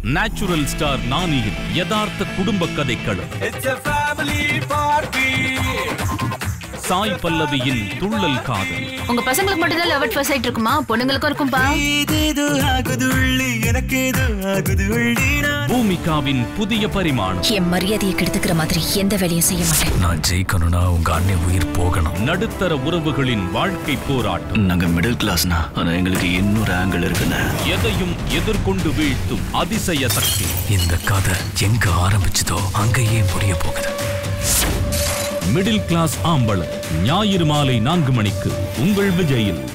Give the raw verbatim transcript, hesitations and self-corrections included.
Natural star நானியின் யதார்த்த குடும்ப கதைக்களம். சாய் பல்லவியின் துள்ளல் காதல். உங்க பசங்களுக்கு மட்டும் தான் லவ் அட் ஃபர்ஸ்ட் சைட் இருக்குமா? பொண்ணுங்களுக்கும் இருக்கும்பா. பூமிகாவின் புதிய பரிமாணம். என் மரியாதையை கெடுத்துக்கிற மாதிரி எந்த வேலையும் செய்ய மாட்டேன். நான் ஜெயிக்கணும்னா உங்க அண்ணன் உயிர் போகணும். நடுத்தர உறவுகளின் வாழ்க்கை போராட்டம். நாங்க மிடில் கிளாஸ்னா ஆனா எங்களுக்கு இன்னொரு ஆங்கிள் இருக்குன்னு எதையும் எதிர்கொண்டு வீழ்த்தும் அதிசய சக்தி. இந்த கதை எங்க ஆரம்பிச்சதோ அங்கேயே முடிய போகுது. மிடில் கிளாஸ் ஆம்பளம் ஞாயிறு மாலை நான்கு மணிக்கு உங்கள் விஜயில்.